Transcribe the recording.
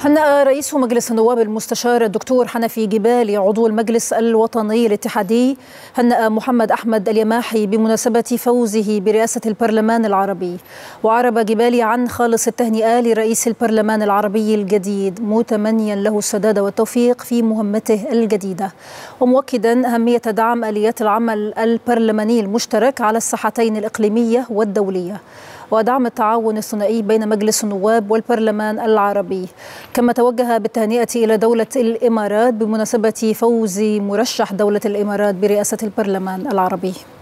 هنأ رئيس مجلس النواب المستشار الدكتور حنفي جبالي عضو المجلس الوطني الاتحادي هنأ محمد أحمد اليماحي بمناسبة فوزه برئاسة البرلمان العربي. وعرب جبالي عن خالص التهنئة لرئيس البرلمان العربي الجديد، متمنيا له السداد والتوفيق في مهمته الجديدة، ومؤكدا أهمية دعم آليات العمل البرلماني المشترك على الساحتين الإقليمية والدولية، ودعم التعاون الثنائي بين مجلس النواب والبرلمان العربي. كما توجه بالتهنئة إلى دولة الإمارات بمناسبة فوز مرشح دولة الإمارات برئاسة البرلمان العربي.